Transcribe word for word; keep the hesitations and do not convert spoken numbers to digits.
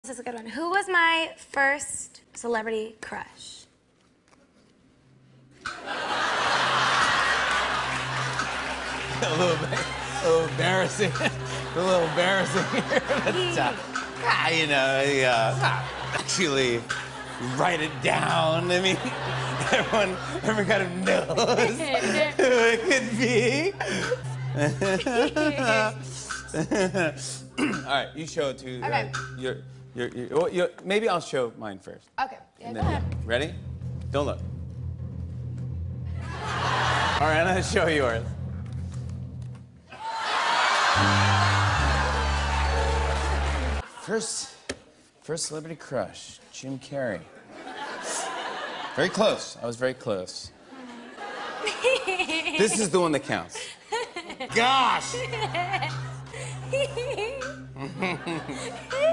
This is a good one. Who was my first celebrity crush? a little bit, a little embarrassing. a little embarrassing here. But, uh, ah, you know, uh, ah, actually, write it down. I mean, everyone, everyone kind of knows who it could be. All right, you show it to Okay. uh, your, your, your, well, your. Maybe I'll show mine first. Okay. Yeah, And go then- ahead. Ready? Don't look. All right, I'm gonna show yours. First, first celebrity crush, Jim Carrey. Very close. I was very close. This is the one that counts. Gosh!